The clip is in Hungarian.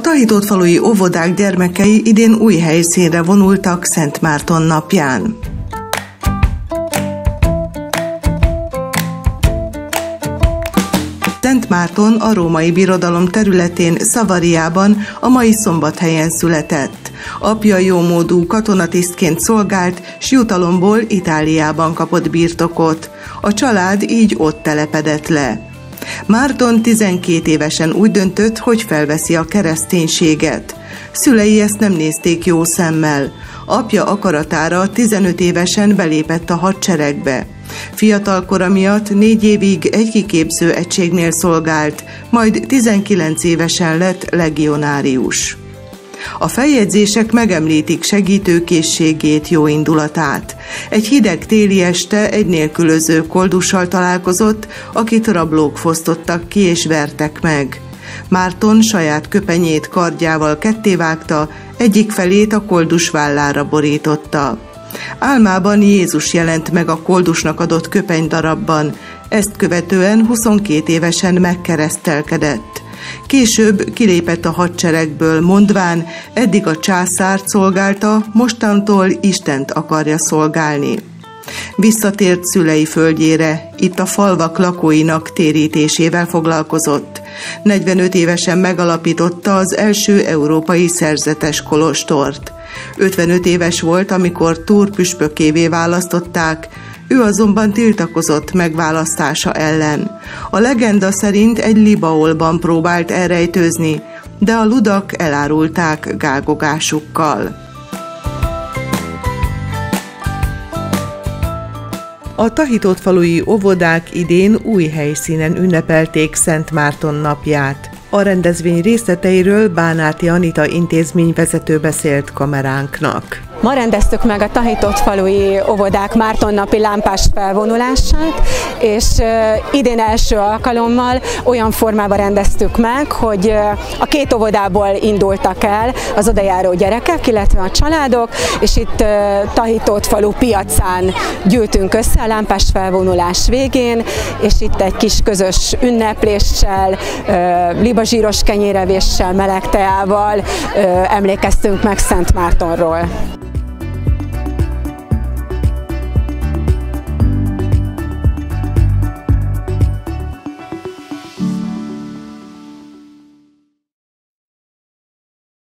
A Tahitótfalui óvodák gyermekei idén új helyszínre vonultak Szent Márton napján. Szent Márton a római birodalom területén, Szavariában, a mai Szombathelyen született. Apja jómódú katonatisztként szolgált, s jutalomból Itáliában kapott birtokot. A család így ott telepedett le. Márton 12 évesen úgy döntött, hogy felveszi a kereszténységet. Szülei ezt nem nézték jó szemmel. Apja akaratára 15 évesen belépett a hadseregbe. Fiatalkora miatt 4 évig egy kiképző egységnél szolgált, majd 19 évesen lett legionárius. A feljegyzések megemlítik segítőkészségét, jóindulatát. Egy hideg téli este egy nélkülöző koldussal találkozott, akit rablók fosztottak ki és vertek meg. Márton saját köpenyét kardjával kettévágta, egyik felét a koldus vállára borította. Álmában Jézus jelent meg a koldusnak adott köpenydarabban, ezt követően 22 évesen megkeresztelkedett. Később kilépett a hadseregből, mondván, eddig a császárt szolgálta, mostantól Istent akarja szolgálni. Visszatért szülei földjére, itt a falvak lakóinak térítésével foglalkozott. 45 évesen megalapította az első európai szerzetes kolostort. 55 éves volt, amikor Túr püspökévé választották, ő azonban tiltakozott megválasztása ellen. A legenda szerint egy libaolban próbált elrejtőzni, de a ludak elárulták gágogásukkal. A Tahitótfalui óvodák idén új helyszínen ünnepelték Szent Márton napját. A rendezvény részleteiről Bánáti Anita intézményvezető beszélt kameránknak. Ma rendeztük meg a Tahitótfalui óvodák Mártonnapi lámpás felvonulását, és idén első alkalommal olyan formában rendeztük meg, hogy a két óvodából indultak el az odajáró gyerekek, illetve a családok, és itt Tahitótfalu piacán gyűltünk össze a lámpás felvonulás végén, és itt egy kis közös ünnepléssel, libazsíros kenyérevéssel, meleg teával emlékeztünk meg Szent Mártonról.